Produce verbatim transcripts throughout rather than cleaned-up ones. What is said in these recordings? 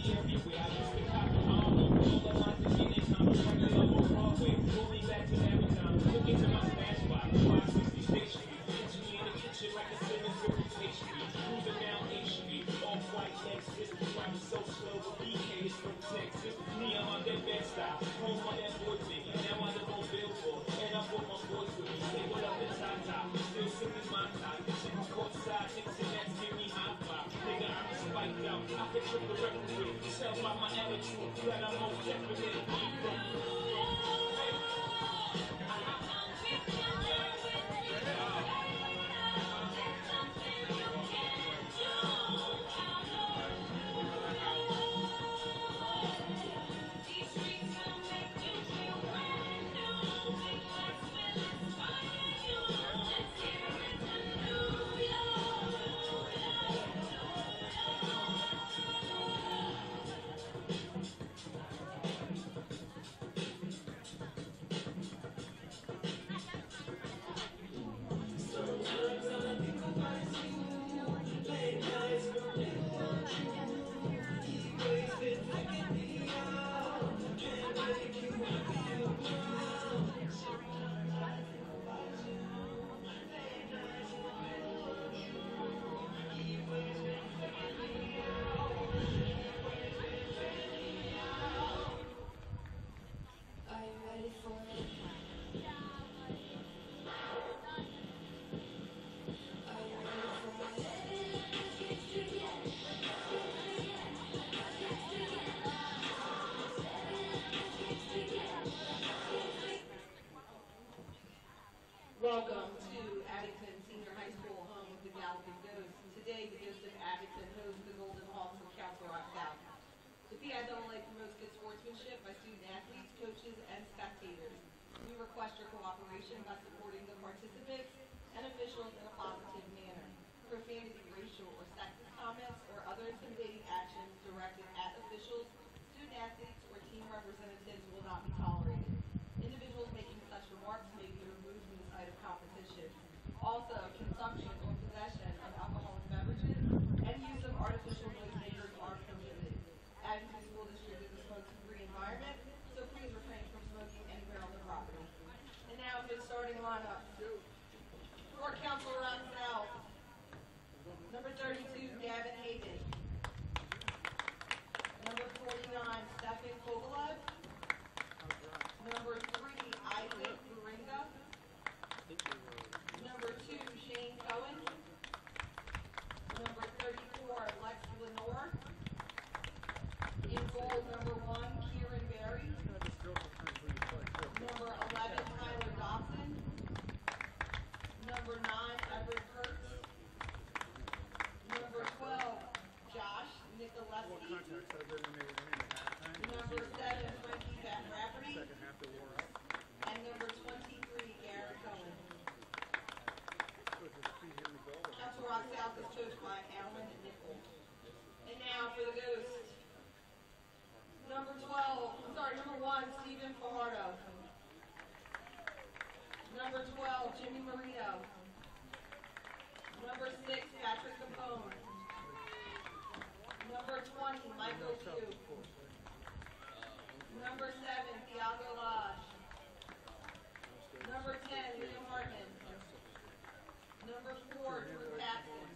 everywhere. I used to cop the army. All of my beginnings, I'm running up on Broadway. Pull me back to Abington. Took it to my stash spot. five sixty State Street. Catch me in the kitchen like a Simmons fifty-eighth Street. Cruising down eighth Street. Off-white Lexus. Driving so slow, but B K is from Texas. Me, I'm on that bed style. Home on that boy thing. Now I live on Billboard. And I brought my boys with me. Say what up in Tata. Still sipping my tie. Sitting courtside. Niggas and that's give me high five. Nigga, I'm spiked out. I can trip the record. Tell by my attitude that I'm most definitely from. Welcome to Abington Senior High School, home of the Galloping Ghost. Today, the Ghost of Abington hosts the Golden Hawks of Council Rock South. The P I A A promotes good sportsmanship by student athletes, coaches, and spectators. We request your cooperation by supporting the participants and officials in a positive manner. Profanity, racial, or sexist comments or other intimidating actions directed at officials, student athletes, or team representatives will not be tolerated. Individuals making such remarks may be removed from the site of competition. Also, consumption or possession of alcoholic beverages and use of artificial noise makers are prohibited. Abington School District is a smoke-free environment, so please refrain from smoking anywhere on the property. And now for the starting lineup. For Council Rock South, number thirty-two, Gavin Hayden. Number forty-nine, Stefan Kovalov. Number three, Isaac Buringa. Number two, Shane Cohen. Number thirty-four, Lex Lenore. In goal, number one, Kieran Berry. Number eleven, Tyler Dobson. Number nine, Everett Kurtz. Number twelve, Josh Nicoleski. Number seven, Frankie Van Rafferty. And number twenty-three, Garrett Cohen. Council Rock South is coached by Alan Nichols. And now for the Ghost. Number twelve, I'm sorry, number one, Stephen Fajardo. Number twelve, Jimmy Marino. Number six, Patrick Capone. Number twenty, Michael Pugh. Number seven, Thiago Lodge. Number ten, Liam Hartman. Number four, Drew Paxton.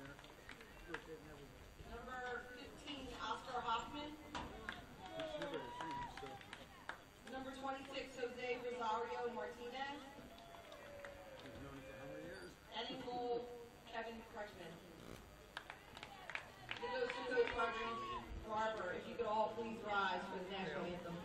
Number fifteen, Oscar Hoffman. Number twenty-six, Jose Rosario Martinez. And in goal, Kevin Crutchman. The Ghost of Coach Marjorie Barber, if you could all please rise for the national anthem.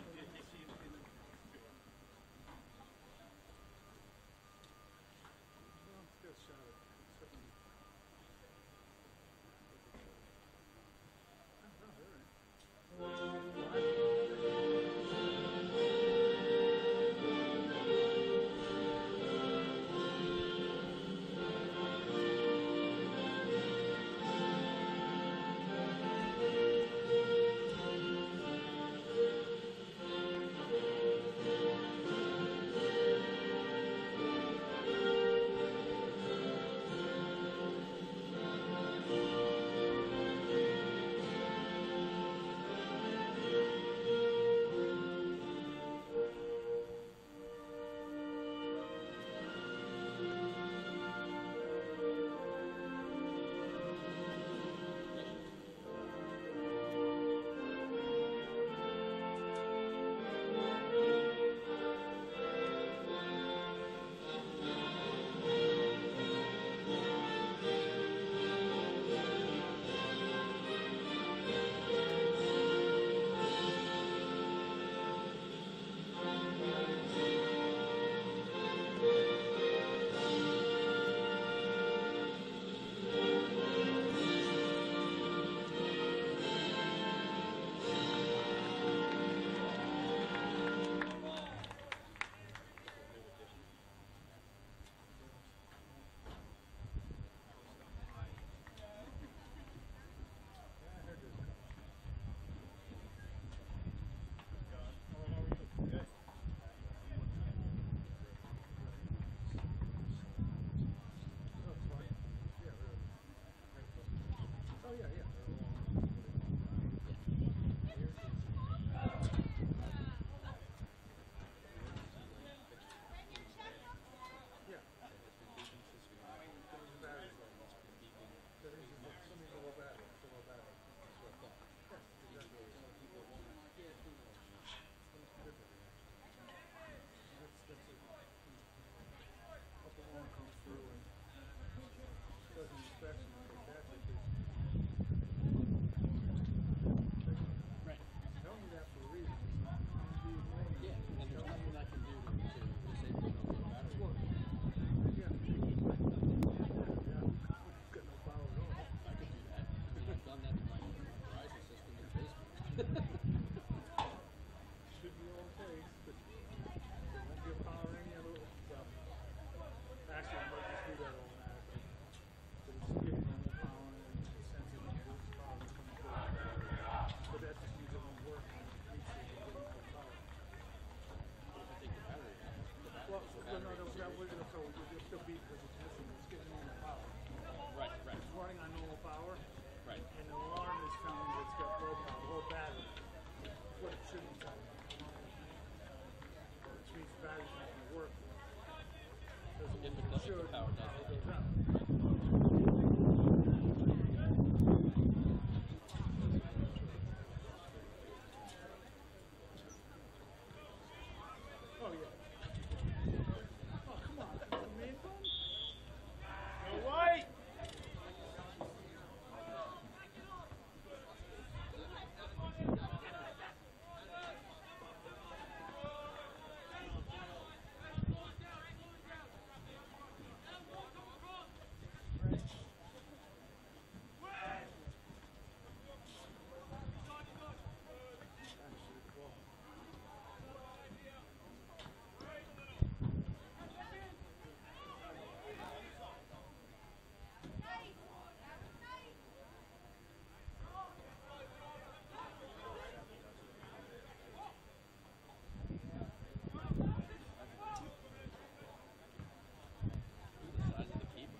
there's nothing I can do to, to disable it on the battery. Well, yeah, yeah, got no power at all. I could do that. I mean, I've done that to my Verizon system in the basement. Should be okay, but there won't be a power in any other stuff. Actually, I might just do that automatically. But it's getting normal power and it senses when there's power that's coming through. But that just means it won't work when it reaches it and getting no power. I think the battery, the battery, Well, the no, no, battery no, that was so it'll still be because it's missing. It's getting normal power. Right, right, It's running on normal power, right. and the alarm is telling you it's got low power, low battery. That's what it should be telling you. Which means the battery's not going to work. Doesn't If mean the, it if should, the power the does power it. goes out. Oh, yeah. Oh, come on. That's the main phone? Go white! Who decided to keep it?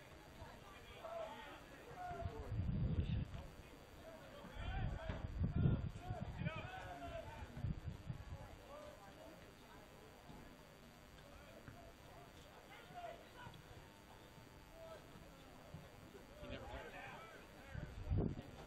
He never had it.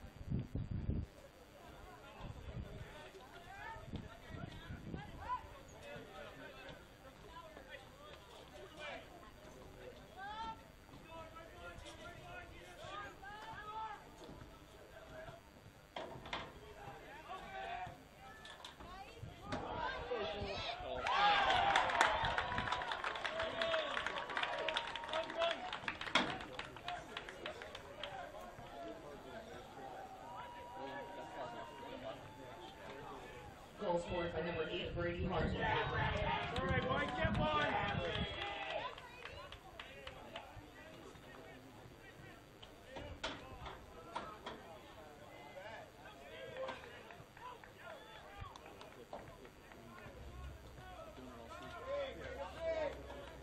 Goal scored by number eight, Brady Hartman. All right, Mike, get one! Doing it all season.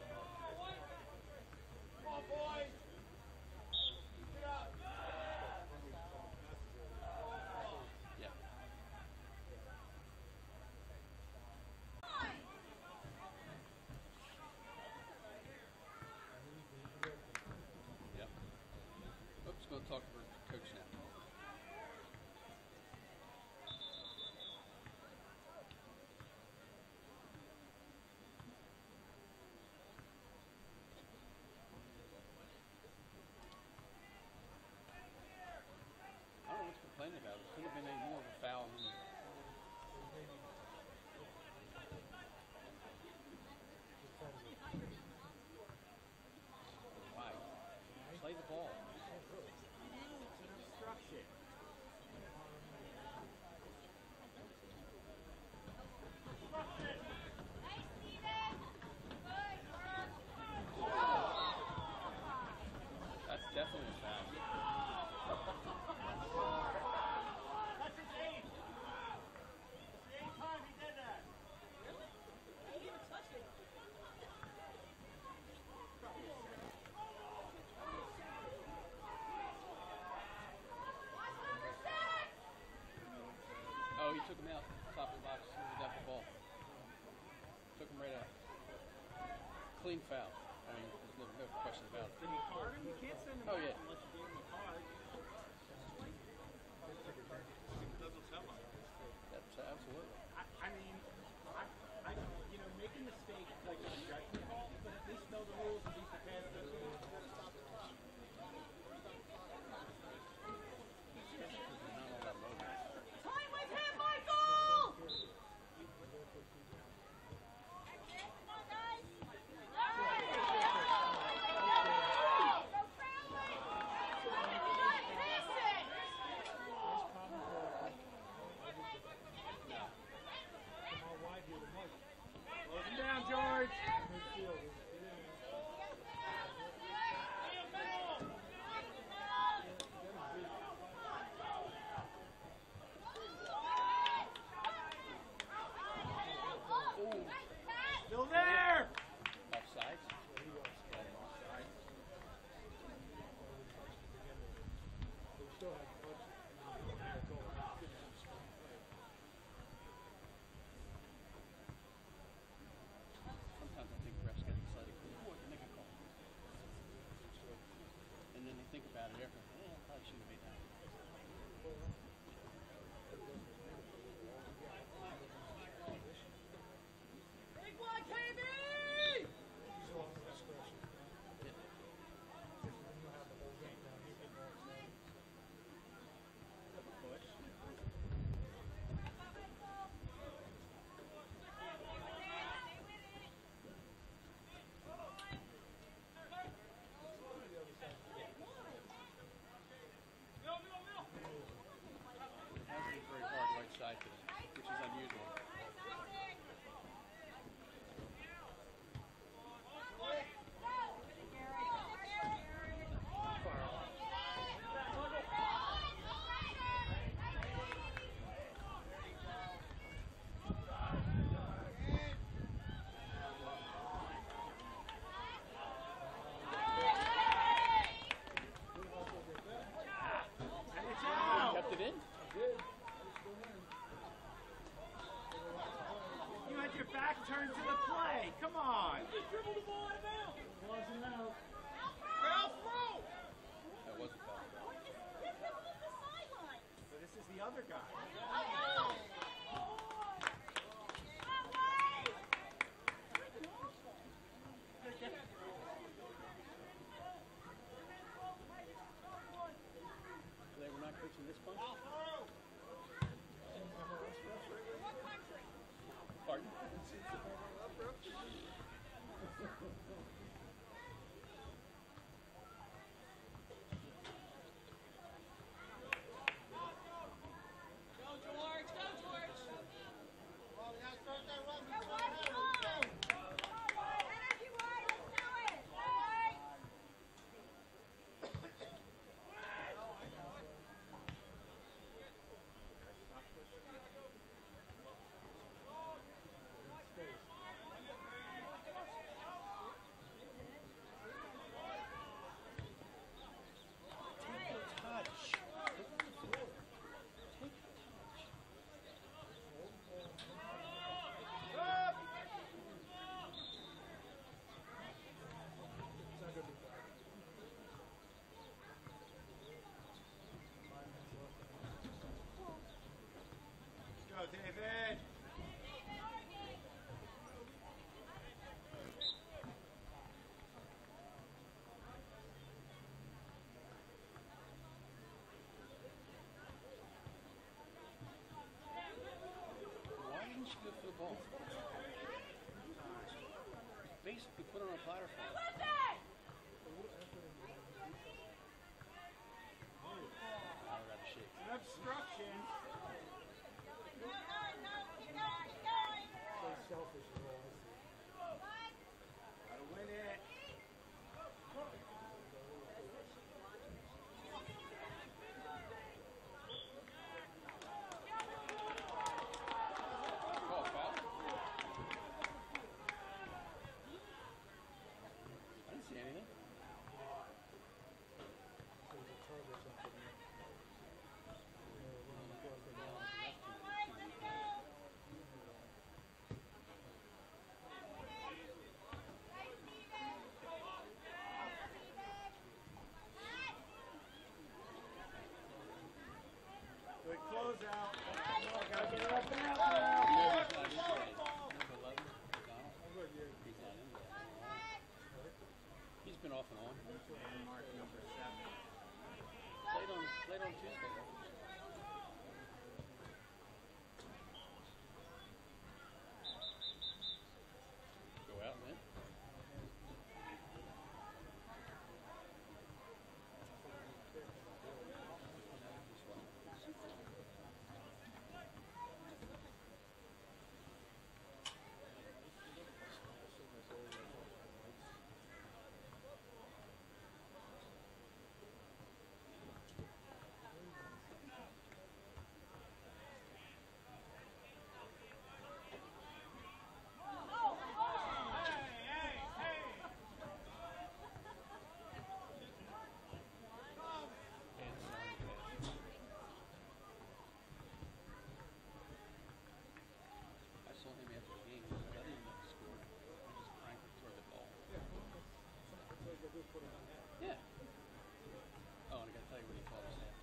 Yeah. Yep. Oops, going to talk for coach now. I don't know what to complain about. It could have been any more of a foul than why. Play the ball. That's definitely a foul. That's his eighth! It's the eighth time he did that! He didn't touch it. Oh, he took him out, top of the box, as soon as he got the ball. Took him right out. Clean foul. I mean, there's no, no question about it. Did he card him? You can't send him Oh, off yeah. unless you gave him a card. That's absolutely. I, I mean, I, I, you know, make a mistake like a judgment call, but at least know the rules and be prepared for those rules. You gotta stop the clock. Not all that low. Time with him, Michael! turn to the play. Come on. Just dribble the ball out of bounds. Wasn't out. Foul throw. That wasn't foul. So this is the other guy. They were not coaching this bunch? Pardon? Go, David. Why didn't she go for the ball? Basically put her on a platter for her. I would rather shake. An obstruction. So selfish is all I see. Gotta win it. Oh, foul? I didn't see anything. So it's a charge or something. You know, running across the line. Good close out. Gotta get it up and out No, now. he's not in today. Number eleven, McDonald. I'm good, yeah. He's not in there. He's been off and on. Mark number seven. Played on, played on Tuesday, though. Go out and win. I saw him after the game. I didn't even know he scored. I just cranked it toward the ball. It's like a good put it on that. Yeah. Oh, and I got to tell you what he called us after.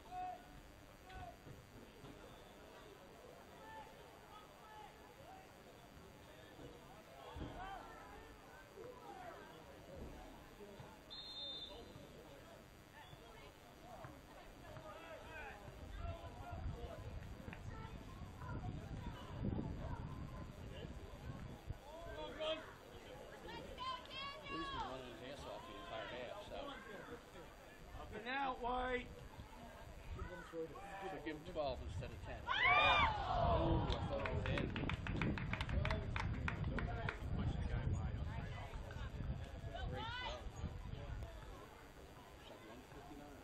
He's been running his ass off the entire half, so Up and out, White. Give them throw it. should give him twelve instead of ten. Oh, I thought it was in. Push the guy wide. Great twelve. It's like one fifty-nine.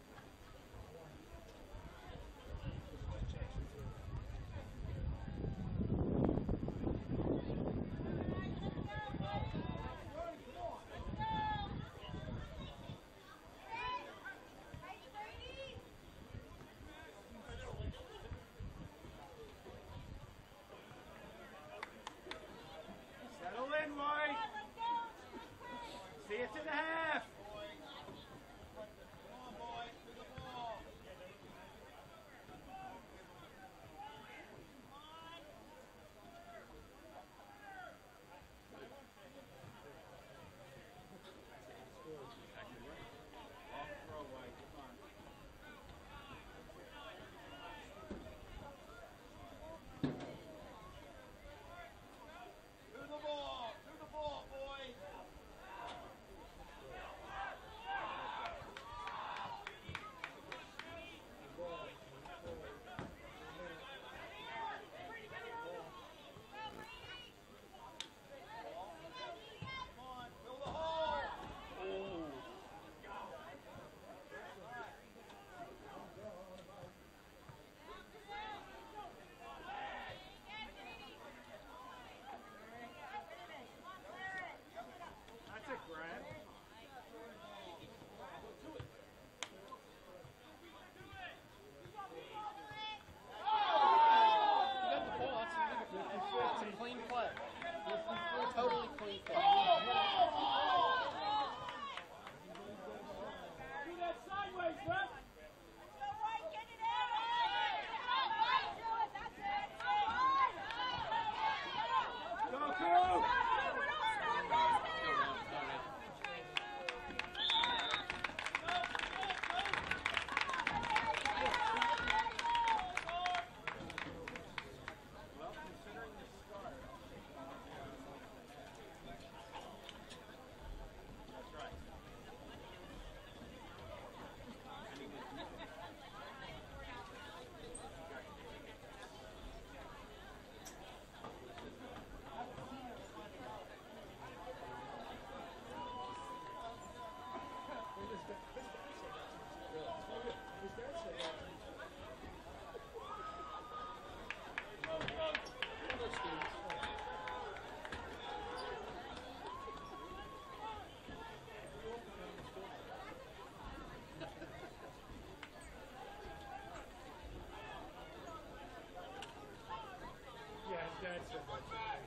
Dad said that to me.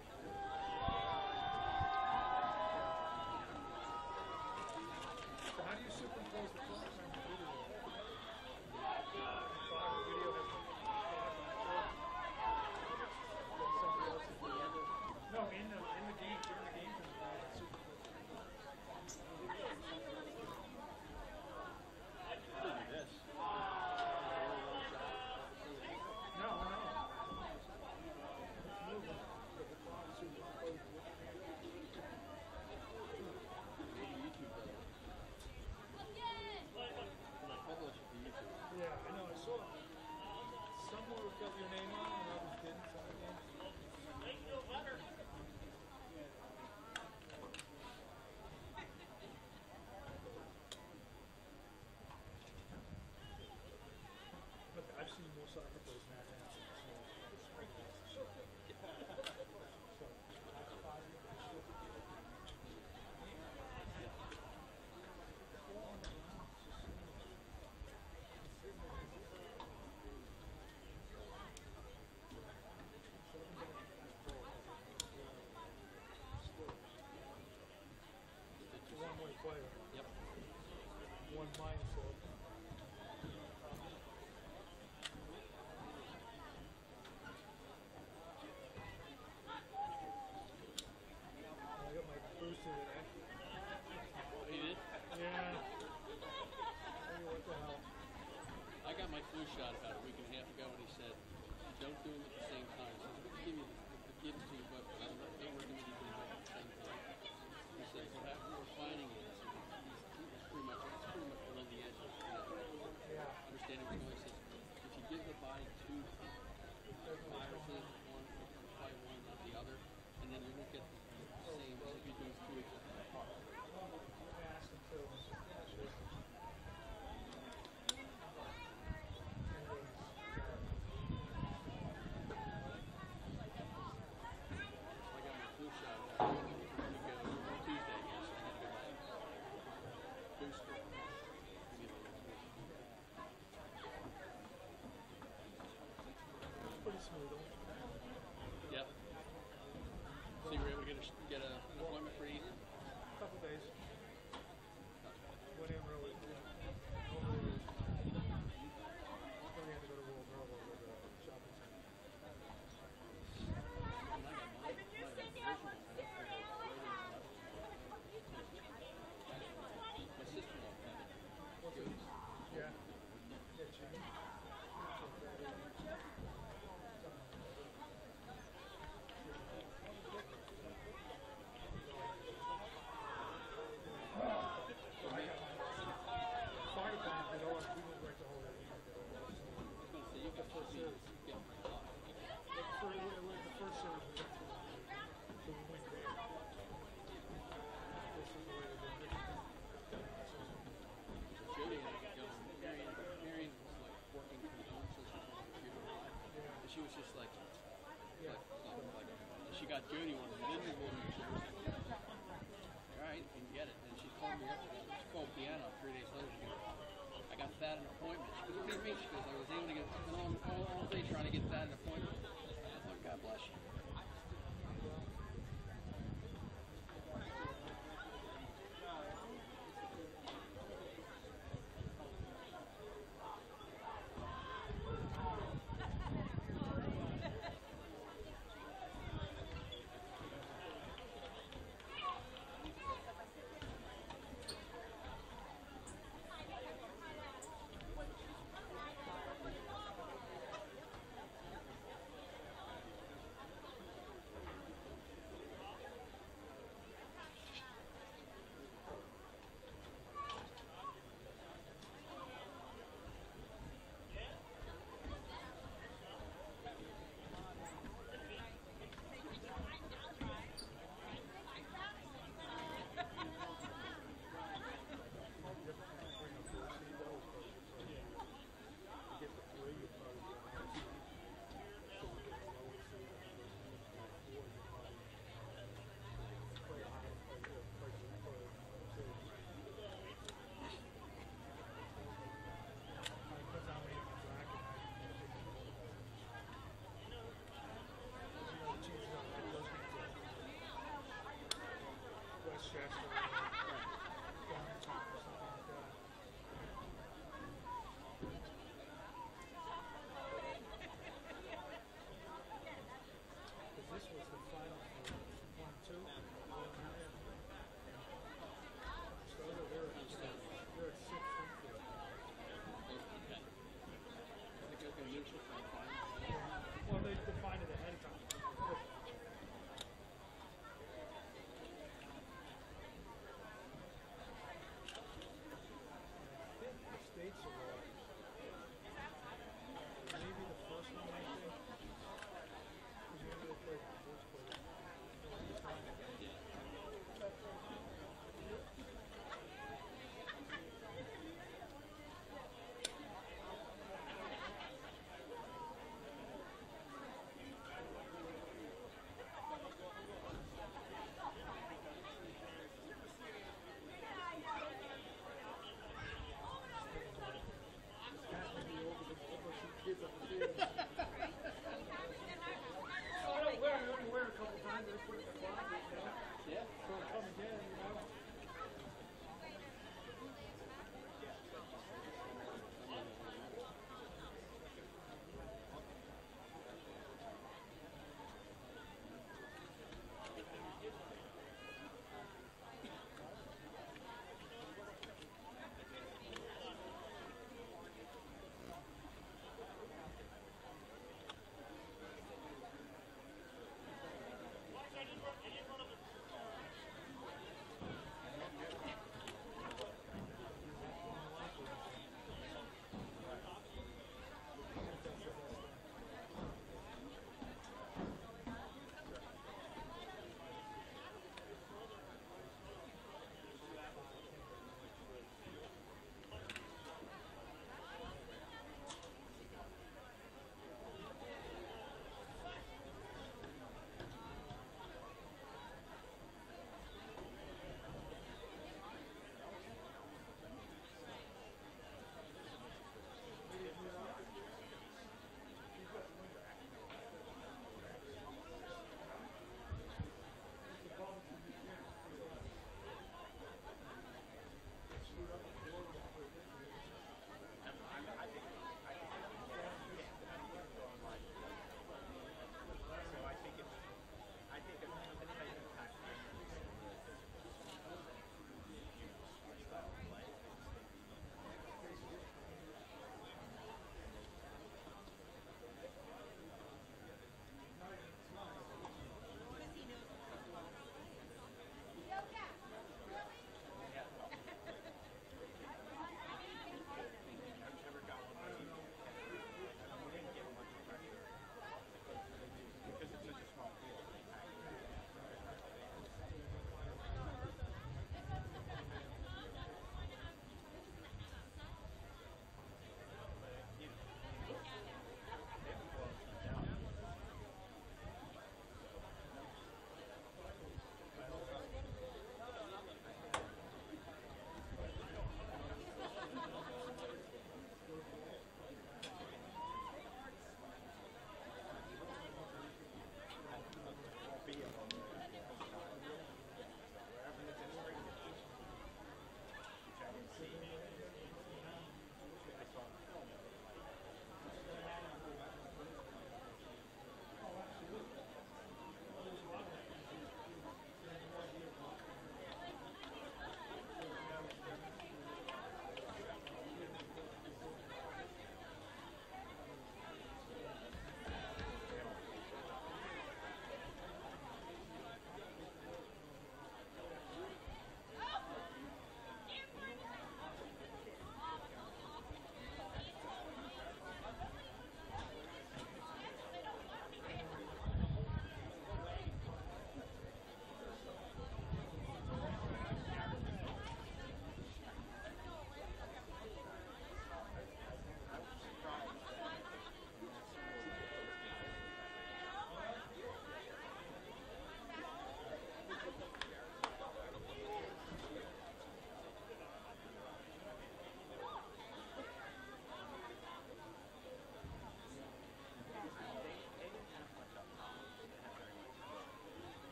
So how do you superimpose the clock on the video? The clock, the video has the clock on the clock. Then somebody else is doing it. No, in the in the game, during the game, it's superimposed. This. No, no. It's moving, but the clock superimposed with the game. Maybe YouTube does it. When I publish it to YouTube. Yeah, I know. I saw somewhere got your name on and others didn't. Some of the games. Look, I've seen more soccer players now than I've seen small players. So, that's positive. It's a one-way player. Yep. One mindset. I got my booster today. You did? Yeah. Hey, what the hell? I got my flu shot about a week and a half ago, and he said, don't do them at the same time. So we'll give you the give it to you, but I don't recommend you doing them at the same time. He said, what happened, we're finding is he's, he's pretty much, it's pretty much below the edge of you know, Yeah. understanding what's going on. He says, if you give the body two viruses, one by one, not the other, and then you won't get the same as if you do two weeks apart. I asked him to. I got my flu shot a week ago, Tuesday, yes, I had to go back. Booster. To get the information. Pretty smooth. Yep. So you were able to get, a, get a, an appointment pretty easy? Couple days. Went in really. Normally, we had to go to World Novo with the shopping center. And I got my, my original one. My sister-in-law had it. What's it? Yeah. Yeah, she. Fire department did all, we went right to whole area. I was going to say, you got first series. You get my lot. The first, the first series we went to, so we went there. This is the way to do it. Jody had it going. Marion, Marion was like working from home, so she was on the computer a lot. And she was just like, Yeah. like, like, like, she got Jody one of the ninja movies. All right, you can get it. And she called me up. She called Deanna three days later. She goes, I got that an appointment. She goes, what do you mean? She goes, I was able to get all, all, all day trying to get that an appointment. I thought, God bless you.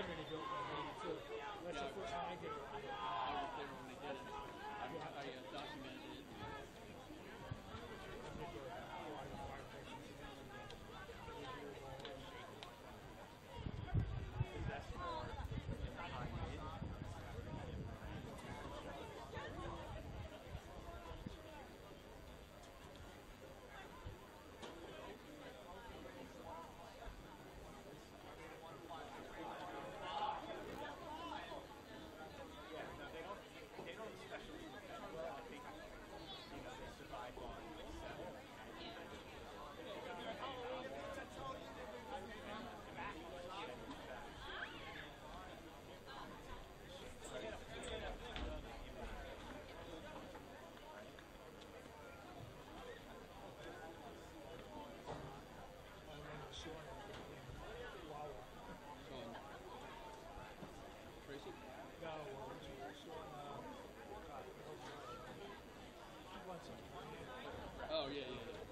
Wagner they built that eighty-two. That's Yeah. the first time I did it. I was there when they did it. I, I uh, documented it. Oh, yeah, yeah, yeah.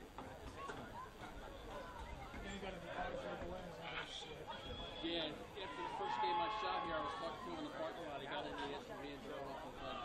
Yeah, after the first game I shot here, I was talking to him in the parking lot. He got in the S U V and drove off the front.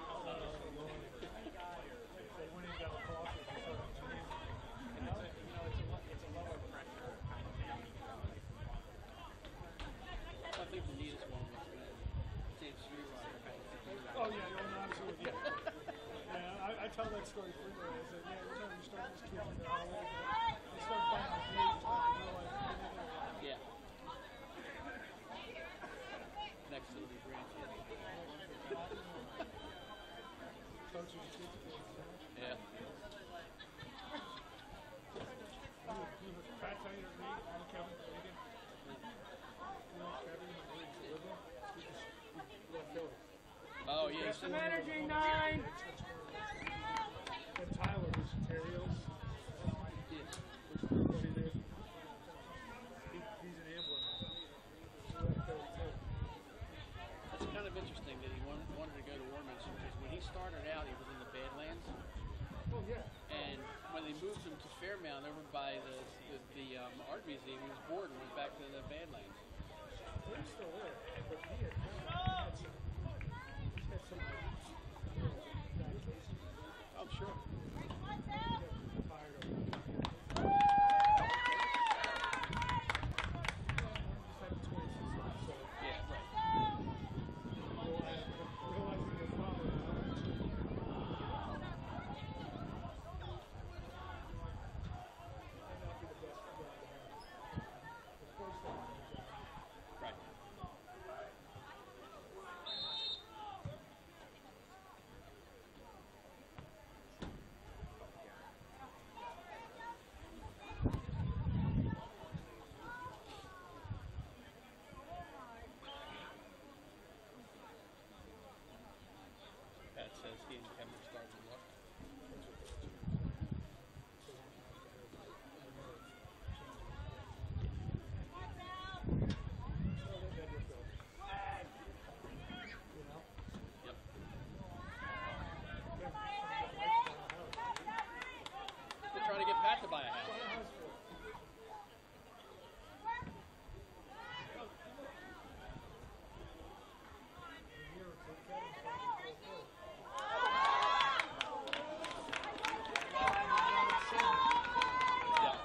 I think the neatest one was when James Street Rider had it. Oh, yeah, you're not absolutely. Yeah, yeah I, I tell that story frequently. I said, yeah, every time you start this kid in the hallway, they start buying the page, start to realize they didn't know. Yeah. Next to the grandkids. Coaches and kids, kids, you know? Yeah. You have a Pat Taylor, me, and Kevin Reagan. You know Kevin, my great deliverer? He just, he left Philly. Oh, yeah. Get some energy, nine. And Tyler, who's Terrios. Yeah. Buddy there. He, he's an Amblin. He left Philly too. That's kind of interesting that he wanted, wanted to go to Warminster because when he started out, he was in the Badlands. Oh, yeah. And when they moved him to Fairmount over by the the, the um, art museum, he was bored and went back to the Badlands. Well, he's still there. But he had, he had some, he had some, you know, bad cases. I'm sure. He got tired of it. Just had twenty-six months, so Yeah, right. realizing realizing the problem. Right. Pat says he and Kevin are starting to look. Yep. They're trying to get Pat to buy a house. Yeah.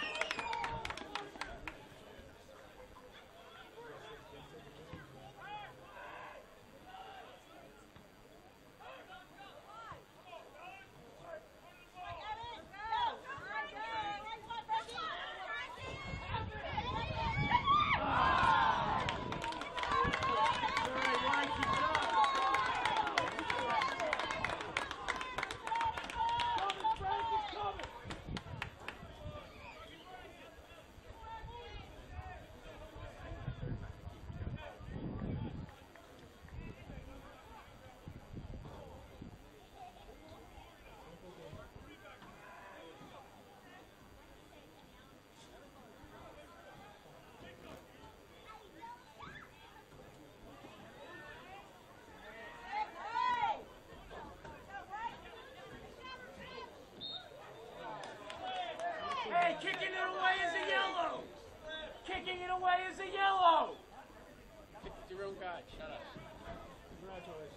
Hey, kicking it away is a yellow. Kicking it away is a yellow. your own guy. Shut up. Congratulations.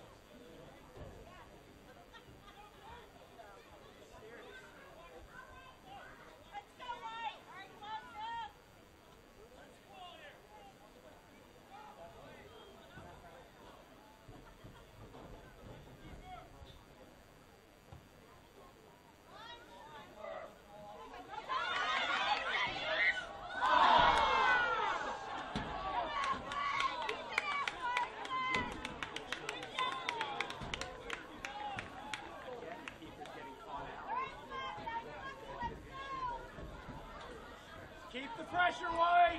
Keep the pressure, White.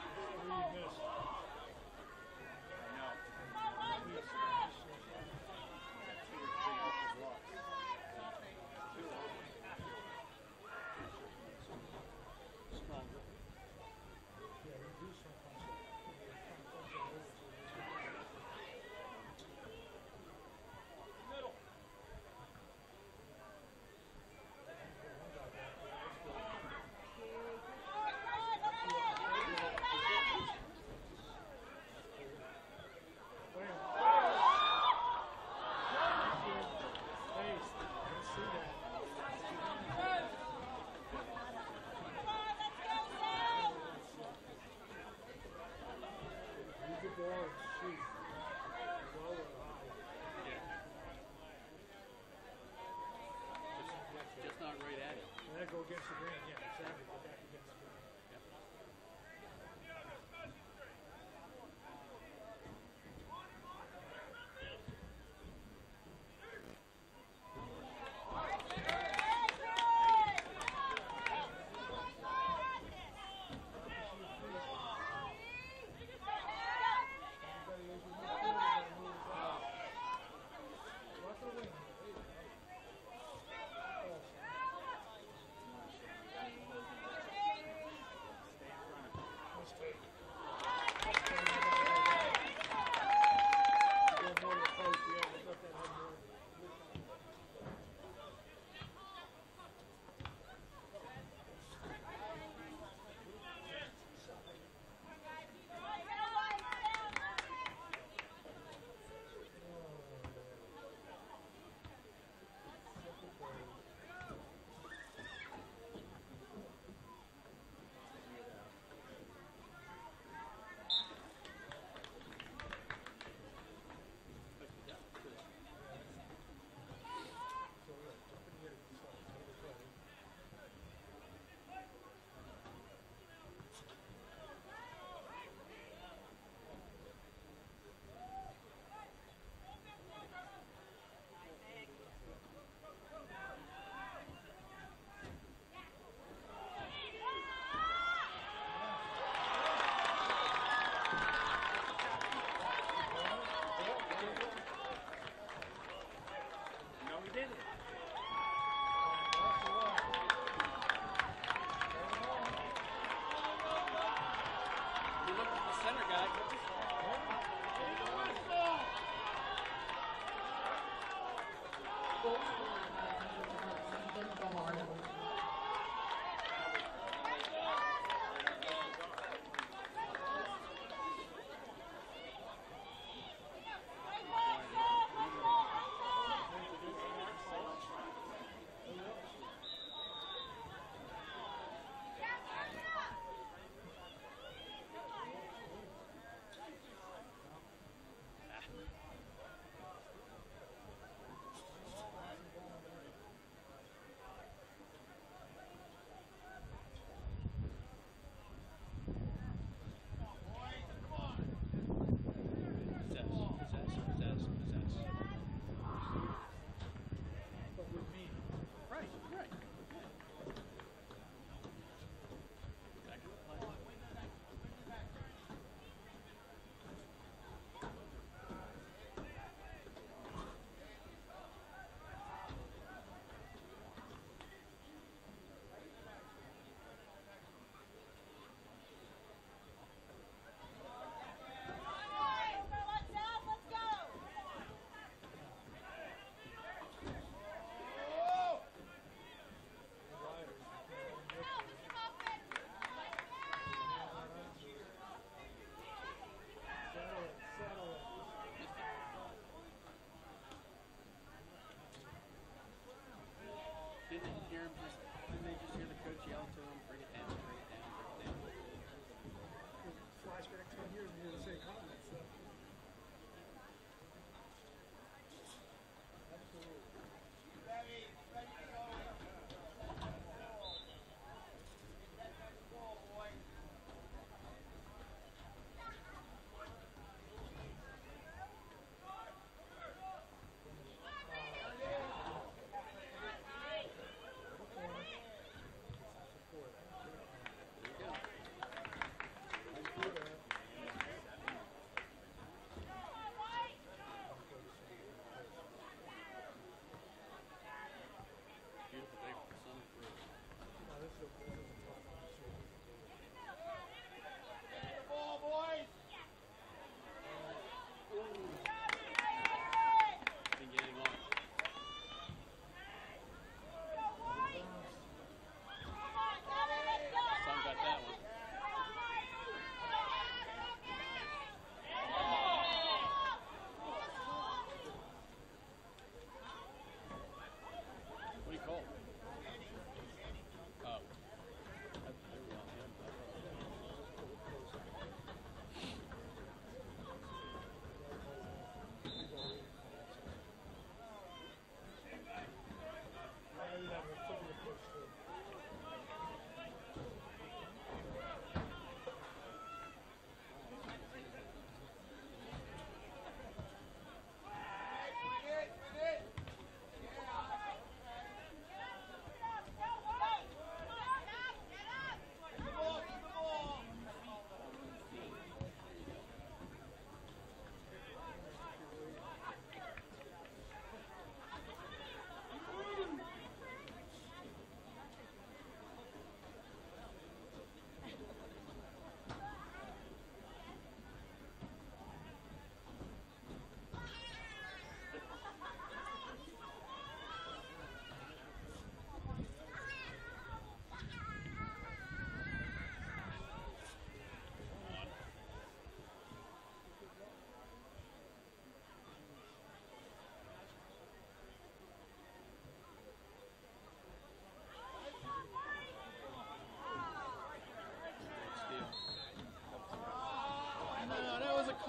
Just not right at it. And that go against the grain, yeah, exactly. Go back against the grain. Watch the wing. There you go. Oh,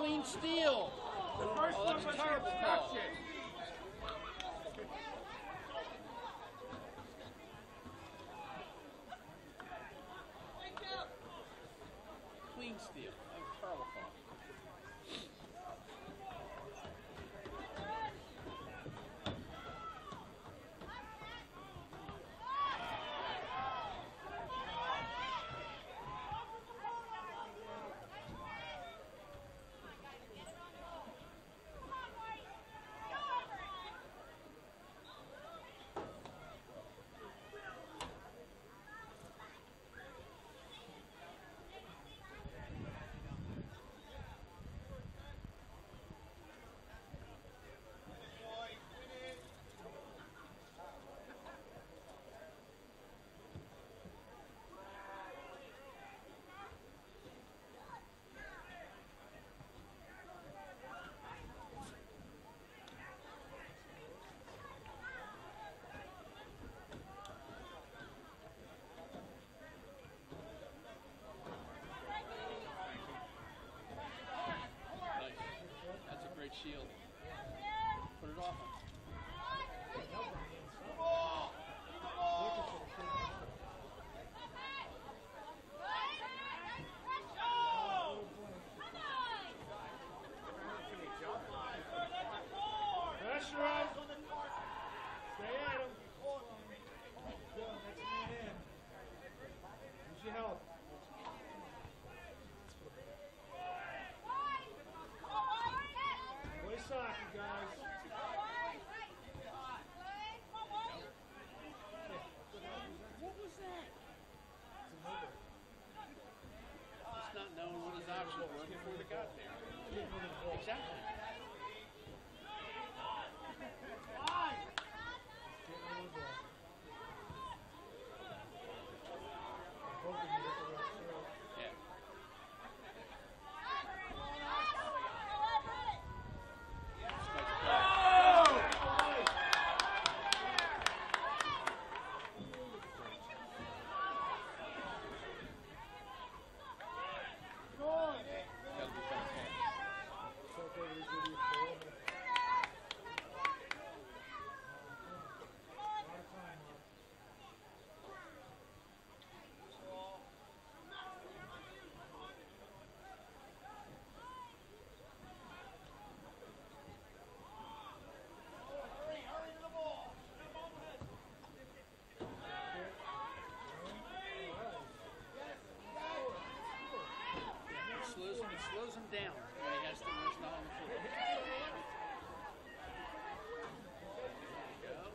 Clean steal. The first Oh, one that's a was terrible the call. obstruction. Clean steal. That was a terrible call. Shield. Put it off him. Pressure up. Stay at him. Go, next man in. Use your help. Play soccer, guys. What was that? It's a mobile. Just not knowing what his options were before they got there. Get rid of the ball. Exactly. Get rid of the ball. Hoping you get the right throw. Yeah. Gotta be better call. It's okay to give you a ball. A lot of time left. It slows, it slows him down when he has to when it's not on the floor. There you go.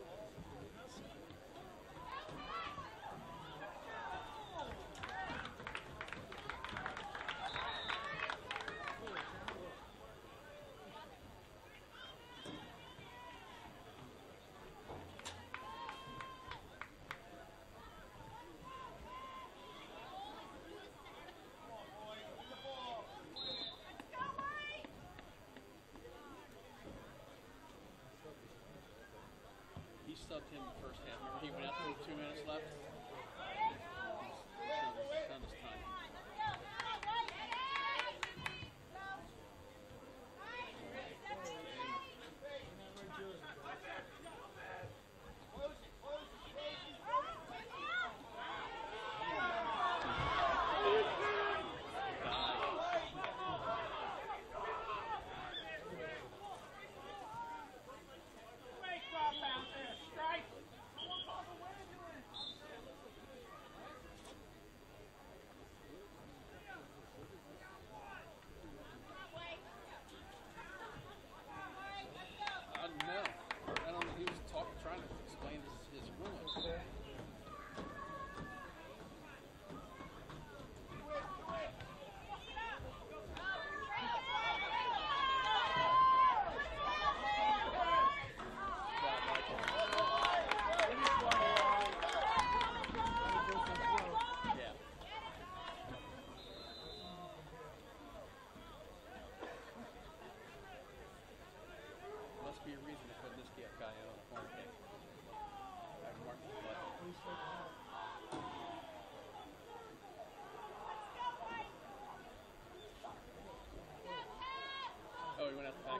He subbed him the first half. Remember, he went out there with two minutes left. He's done his, done his time. Great drop out there. Strike.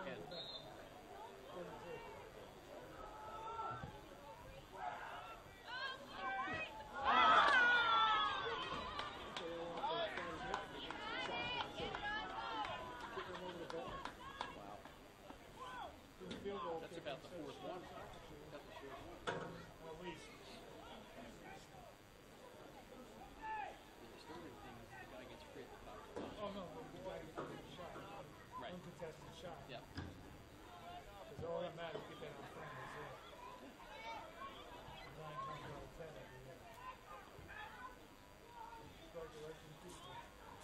again. That's about the fourth one. That's the fourth one. At least. The disturbing thing is the guy gets free at the top. Oh no, the guy gets a shot. Right. Uncontested shot. Yeah. Because all that matters, get that on front. That's it. Nine times out of ten every year. Strike the right from the people.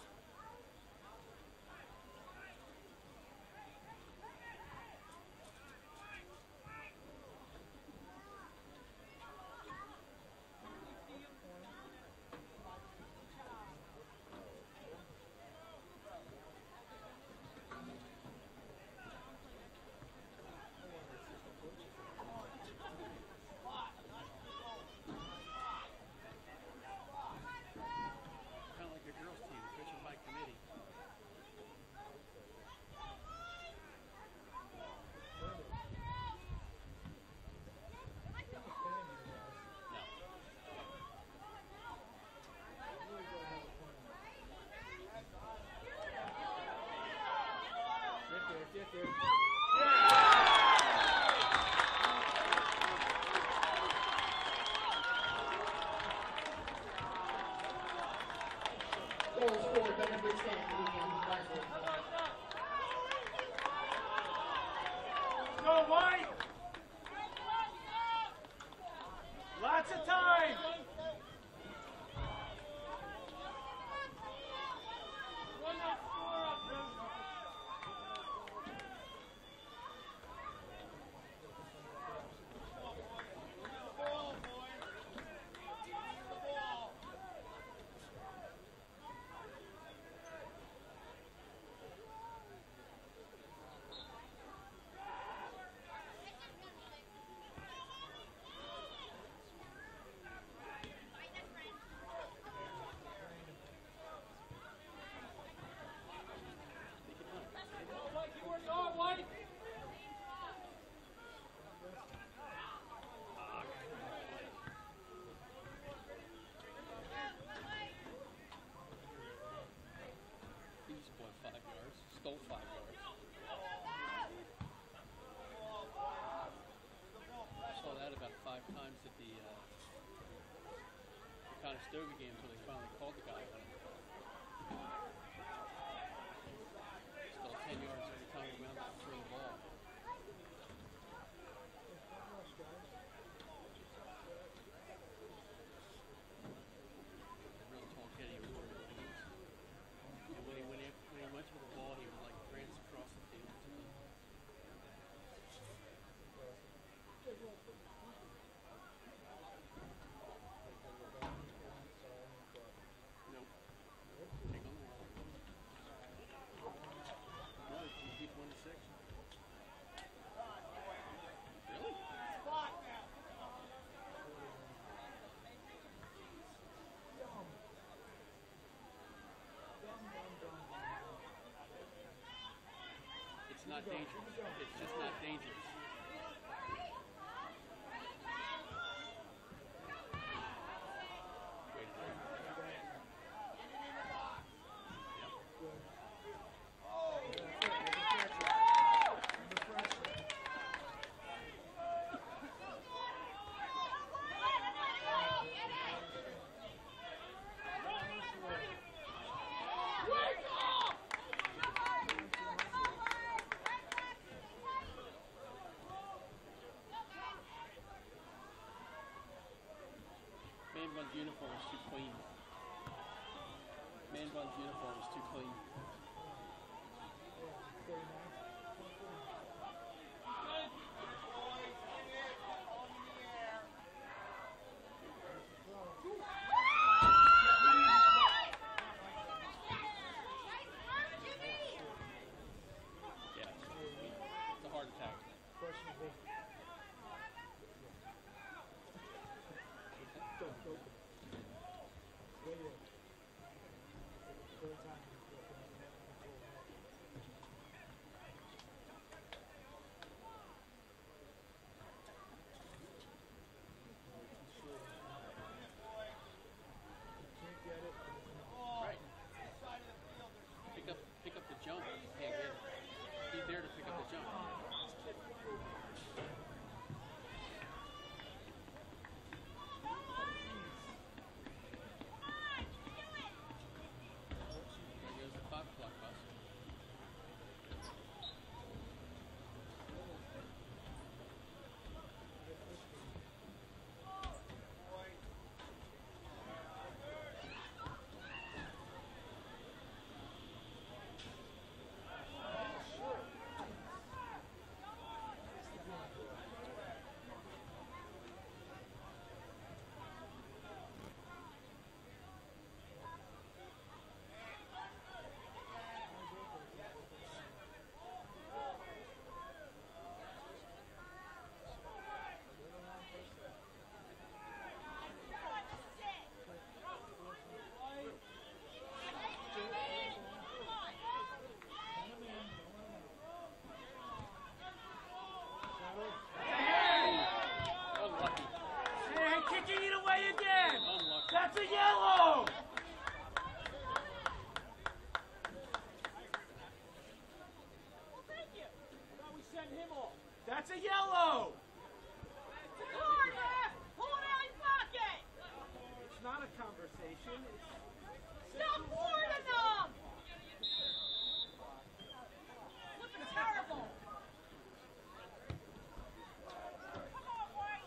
Kind of like your girls' team, coaching by committee. No. Get there, get there. Goal scored by number ten, William Bartlett. Go, White! Lots of time! Run that score up, White, you work hard, White! He just won five yards, stole five yards. I saw that about five times at the, uh, the Conestoga game until they finally called the guy on it. Stole ten yards every time he went out to throw the ball. I really told Kenny he was worried about things. And when he went in, when he went to the ball, he would like prance across the field. Nope. Take on the wall. No, he keep one to six. Really? It's not dangerous. It's just not dangerous. Wait a minute. Man Bun's uniform is too clean. Man Bun's uniform is too clean. Yeah. It's a heart attack. Questionable. Don't, don't. Yeah, yeah. Third time he's looking at that control. conversation. Stop warning them! Looking terrible! Come on, White!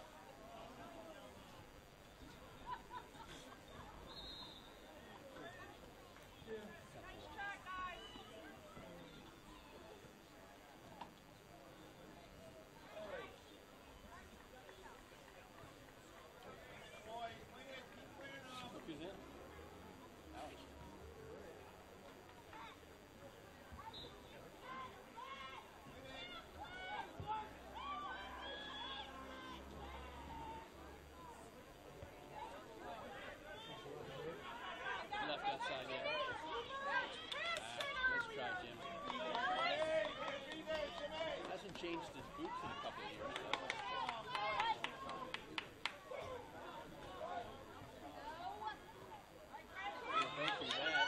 Nice shot, guys! Look who's in. Ouch. Left outside there. Ah, nice try, Jim. Hasn't changed his boots in a couple of years, though. We're hoping that.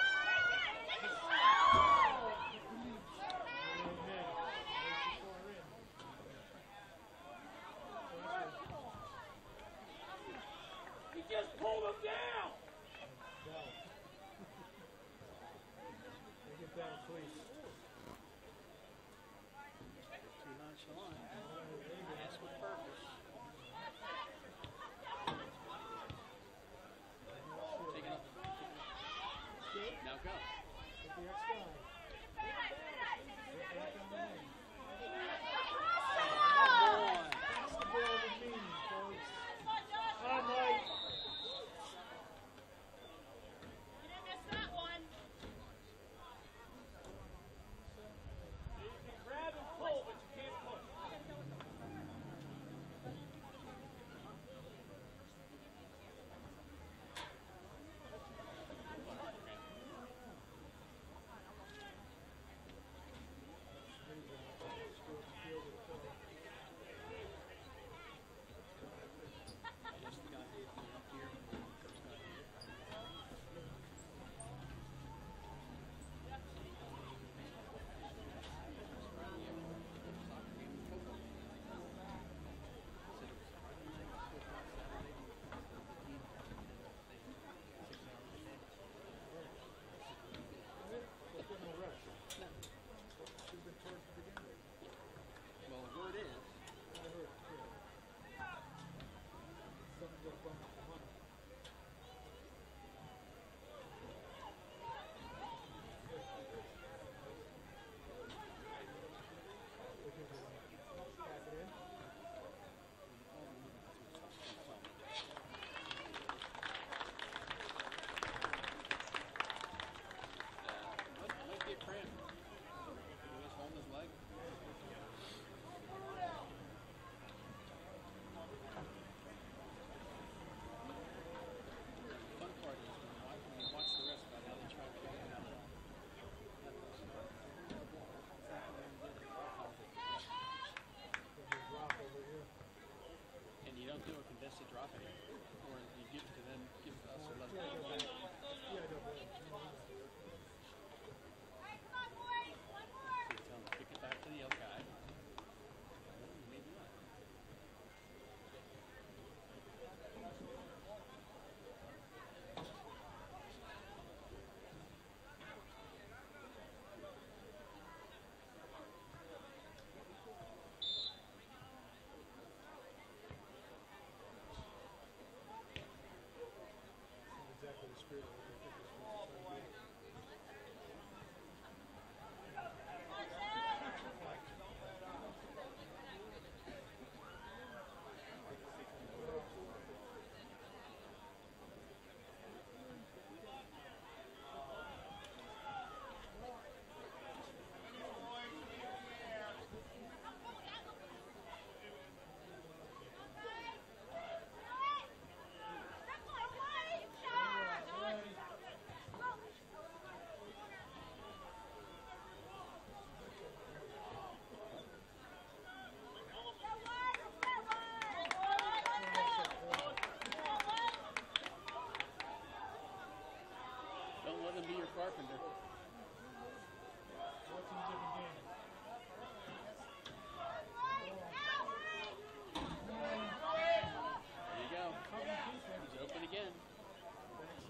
You just pulled him down! Take it down, please. Too nonchalant. Yes, with purpose. Take it up. Now go. Get the X guy. Get back on the lane. Pass the ball with meaning, folks. On, Mike. You didn't miss that one. You can grab and pull, but you can't push. Just the guy who's up here. First guy here. Let's get no rush. Should have been towards the beginning. Well, the word is, I heard, yeah. Something got bumped with the money. Which is the one. Pass it in. uh, might, might be a cramp. He was holding his leg. Fun part is when you watch, when you watch the rest of it, how they try to figure it out. There's a drop over here. And you don't do a contested drop anymore. Or you give it to them, give it to us, or let Yeah, them no, go back. yeah, no, but- Hey, come on, boys! One more! So you tell them, kick it back to the other guy. Maybe not. Not exactly the spirit of what I think is supposed to try to do. Don't let him be your carpenter. Fourteen different games. There you go. He's open again. Back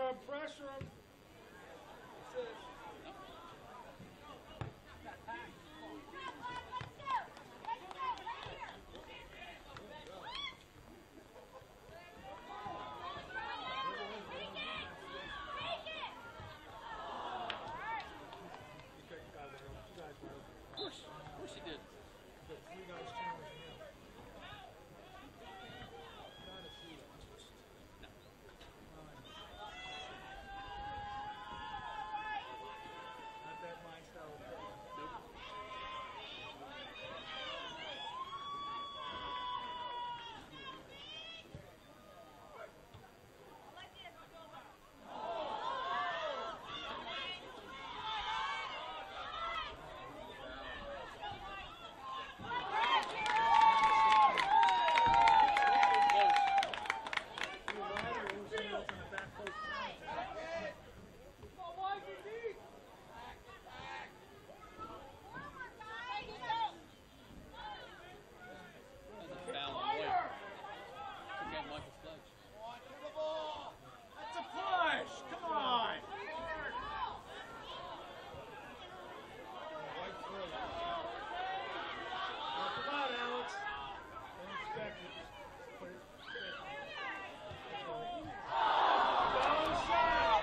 him, pressure him. That's it. Of course, of course he did. The three guys challenging him. Gotta see it. No. Not that mind style of play. Nope. You ladder, it was somebody else on the back post challenging him. That's a foul on White. Took out Michael Sledge. That's a push! Come on! Right through. Now, come on, Alex. Don't expect it. Just put it. Go shot!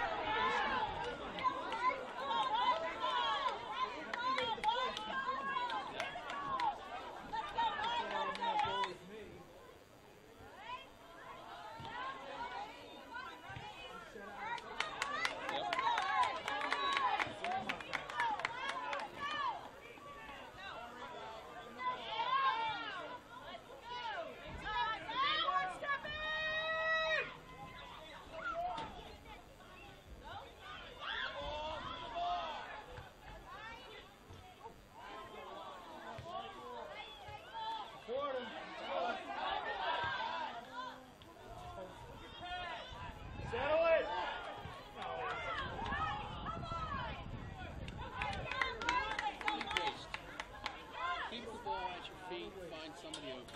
Support him. Settle it. Good waste. Keep the ball at your feet. Find somebody open.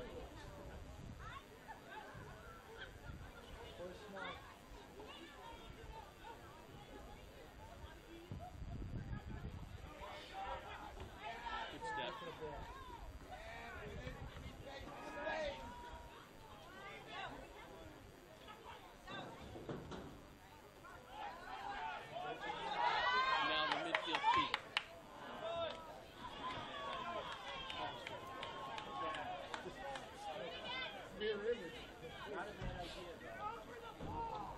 Play smart. Good step. For the ball. Now the midfield feet. Mirror image. Not a bad idea.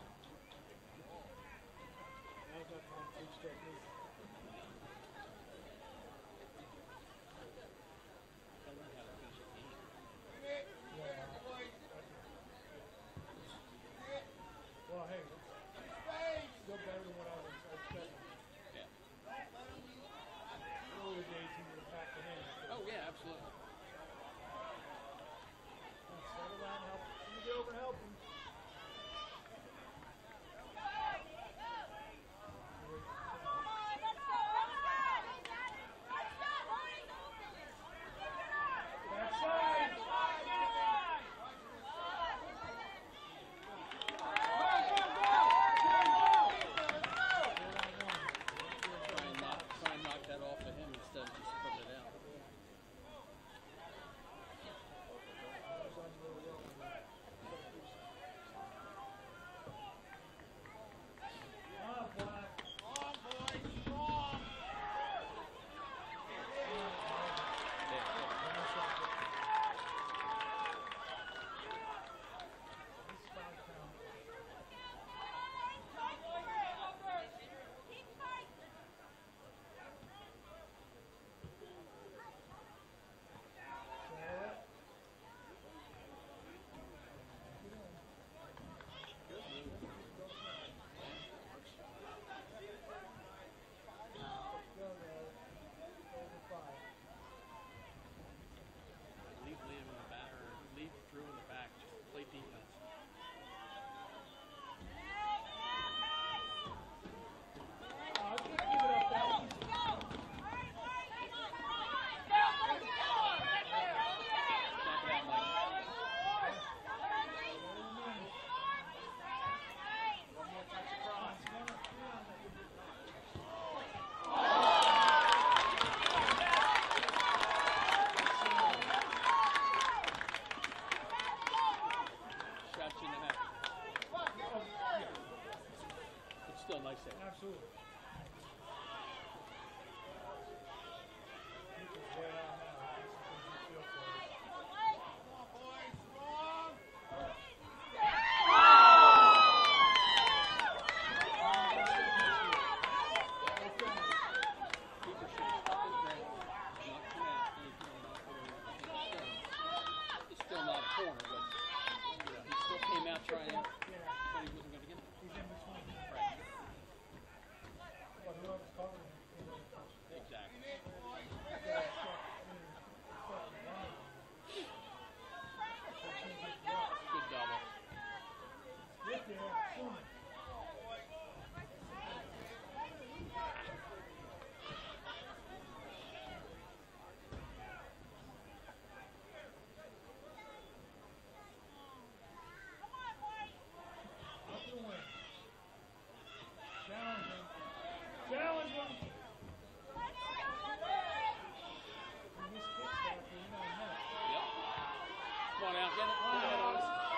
on out. Get it. Get it on.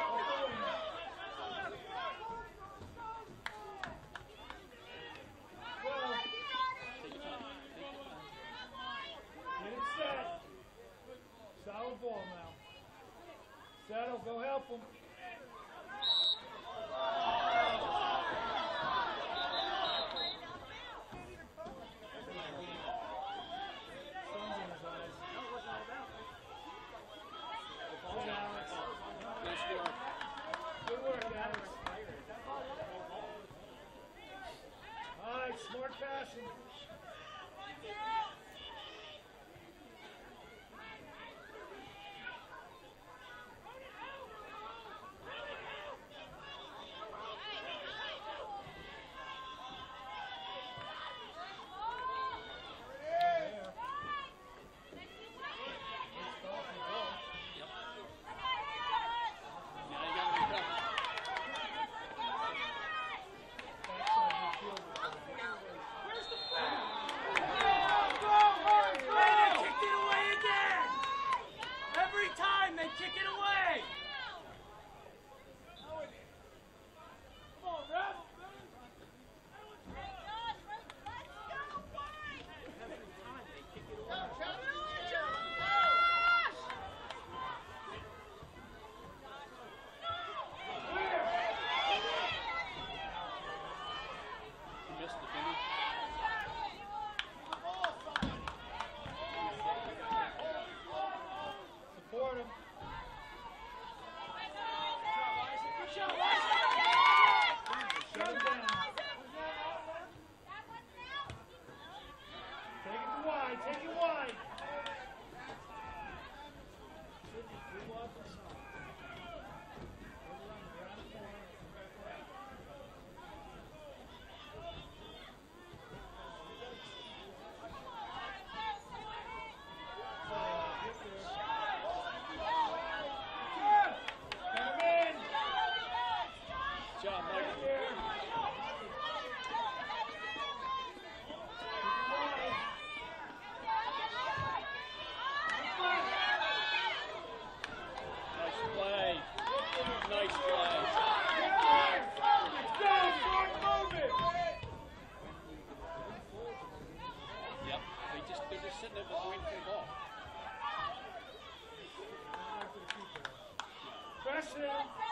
Take your time. Take your time. Get it set. Solid ball now. Settle, go help him. Sun's in his eyes. Good, Alex. Nice work. Good work, Alex. All right, smart passing. Now you got to recover. Hey, they kicked it away again! Every time they kick it away! Come on, ref! You missed it, didn't you? Support him. Shut him down. Take it to wide. Take it wide. Good luck on the side. Over on the ground corner. Come in. Good job, Mike. Nice play. Nice play. Let's go. Start moving. Yep. They just they're just sitting there waiting for the ball. Press him.